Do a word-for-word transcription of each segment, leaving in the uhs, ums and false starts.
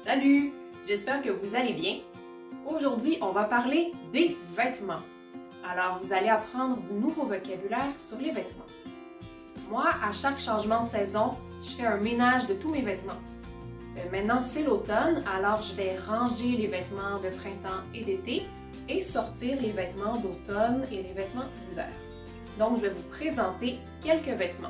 Salut! J'espère que vous allez bien. Aujourd'hui, on va parler des vêtements. Alors, vous allez apprendre du nouveau vocabulaire sur les vêtements. Moi, à chaque changement de saison, je fais un ménage de tous mes vêtements. Euh, maintenant, c'est l'automne, alors je vais ranger les vêtements de printemps et d'été et sortir les vêtements d'automne et les vêtements d'hiver. Donc, je vais vous présenter quelques vêtements.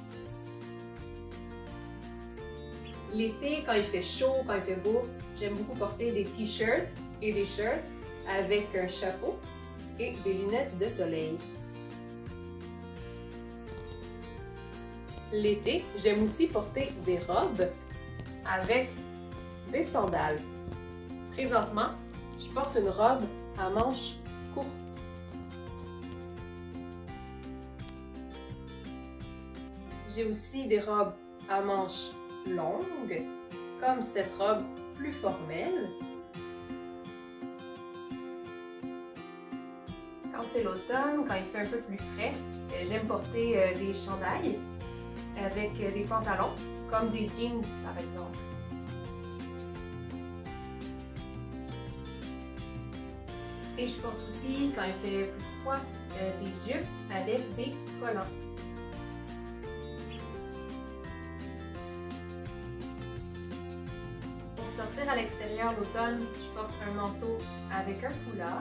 L'été, quand il fait chaud, quand il fait beau, j'aime beaucoup porter des t-shirts et des shirts avec un chapeau et des lunettes de soleil. L'été, j'aime aussi porter des robes avec des sandales. Présentement, je porte une robe à manches courtes. J'ai aussi des robes à manches longues, comme cette robe plus formelle. Quand c'est l'automne, quand il fait un peu plus frais, j'aime porter des chandails avec des pantalons, comme des jeans par exemple. Et je porte aussi, quand il fait plus froid, des jupes avec des collants. Pour sortir à l'extérieur l'automne, je porte un manteau avec un foulard.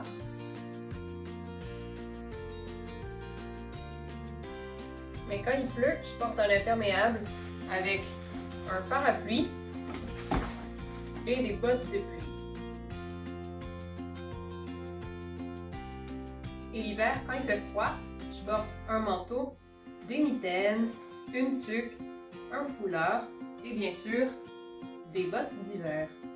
Mais quand il pleut, je porte un imperméable avec un parapluie et des bottes de pluie. Et l'hiver, quand il fait froid, je porte un manteau, des mitaines, une tuque, un foulard et bien sûr, des bottes d'hiver.